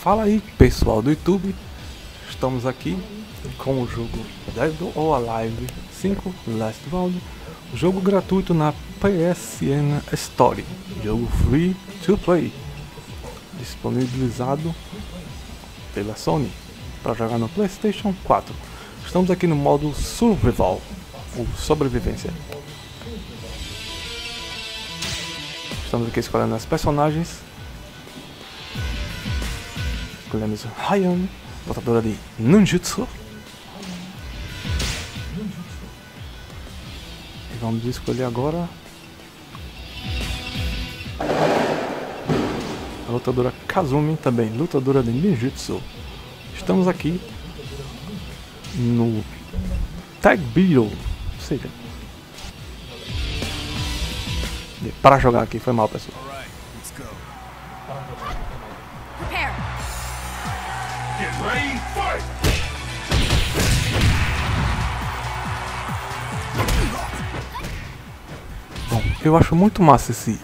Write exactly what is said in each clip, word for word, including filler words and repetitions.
Fala aí pessoal do YouTube, estamos aqui com o jogo Dead or Alive cinco Last Round, jogo gratuito na P S N Store, jogo free to play, disponibilizado pela Sony para jogar no PlayStation quatro. Estamos aqui no modo Survival, ou sobrevivência. Estamos aqui escolhendo as personagens. Escolhemos Ryan, lutadora de Ninjutsu. E vamos escolher agora a lutadora Kazumi, também lutadora de Ninjutsu. Estamos aqui no Tag Battle, ou seja, para jogar aqui, foi mal pessoal. Bom, eu acho muito massa esse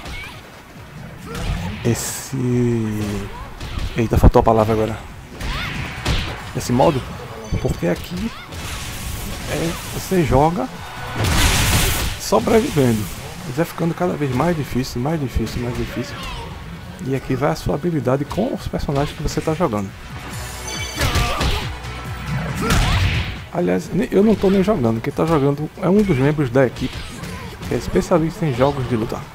esse eita, faltou a palavra agora, esse modo, porque aqui é, você joga sobrevivendo, vai ficando cada vez mais difícil, mais difícil, mais difícil, e aqui vai a sua habilidade com os personagens que você está jogando. Aliás, eu não estou nem jogando, quem está jogando é um dos membros da equipe, que é especialista em jogos de luta.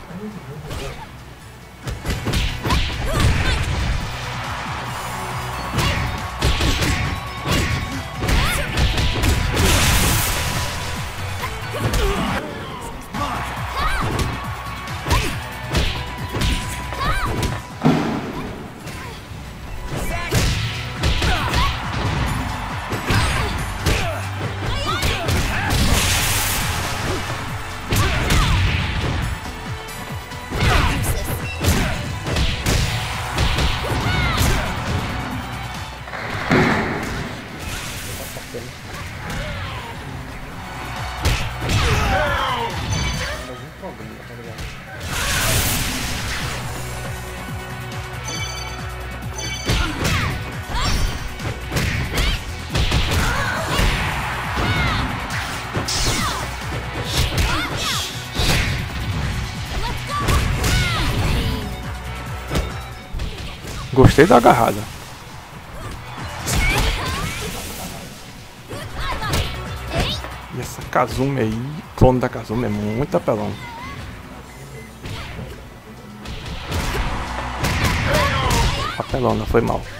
Gostei da agarrada. E essa Kazumi aí, clone da Kazumi, é muito apelão. Apelona, foi mal.